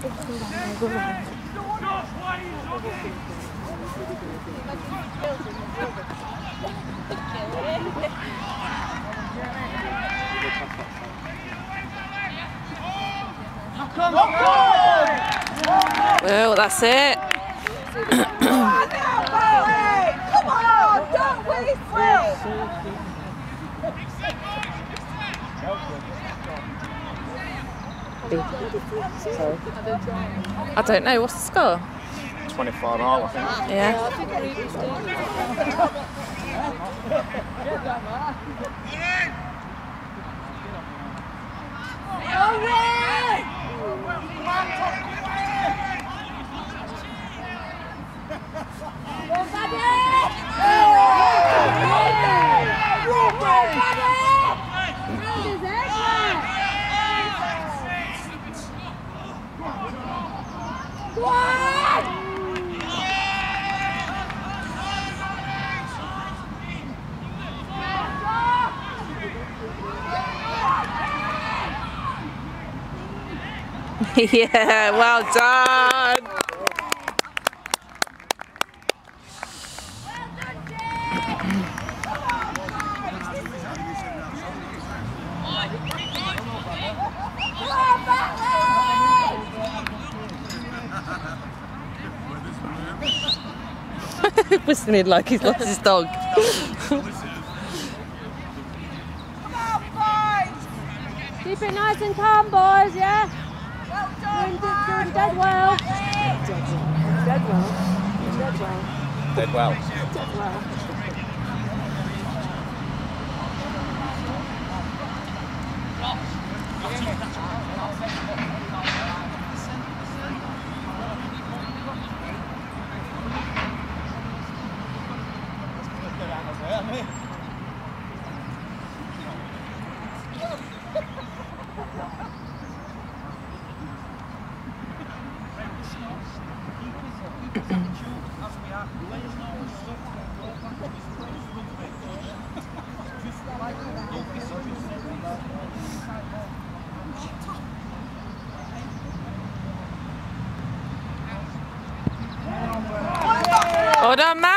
Well, that's it. Come on, don't waste it. I don't know, what's the score? 25-all, I think. Yeah. Yeah, well done. Whistling like he's lost his dog. Keep it nice and calm, boys, yeah? Doing dead well. Dead well. Dead well. Dead well. Dead well. Hold on, Matt.